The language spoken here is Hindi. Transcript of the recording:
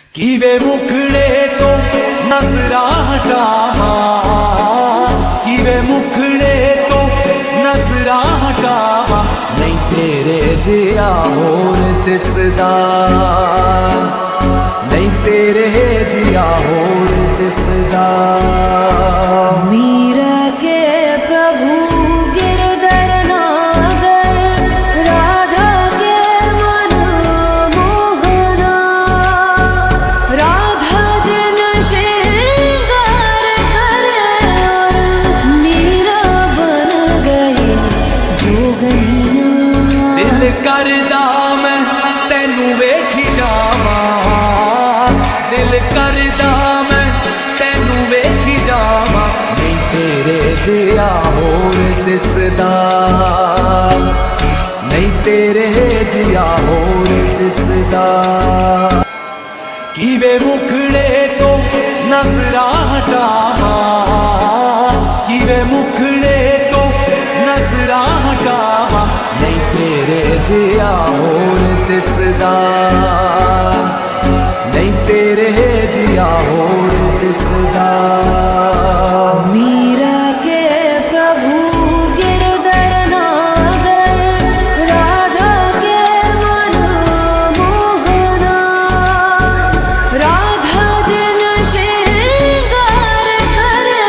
किवे मुखड़े तो नजरा हटावा, किवे मुखड़े तो नजरा हटावा, नहीं तेरे जिया होर दिसदा, नहीं तेरे जिया होर दिसदा। मीरा के प्रभु गिरधर नागर, राधा के मन मोहना, राधा दिन श्रृंगार करे और मीरा बन गई जोगनिया। दिल करदा मैं तेनू वेखी जावा, दिल करदा मैं तेनू वेखी जावा, नहीं तेरे जिया होर दिसदा, नहीं तेरे जिया होर दिसदा। किवे मुखड़े तो नजरा हटावा, किवे मुखड़े तो नजरा हटावा, नहीं तेरे जिया होर दिसदा, नहीं तेरे जिया होर दिसदा। मीरा के प्रभु गिरधर नागर, राधा के मन मोहना, राधा दिन श्रृंगार करे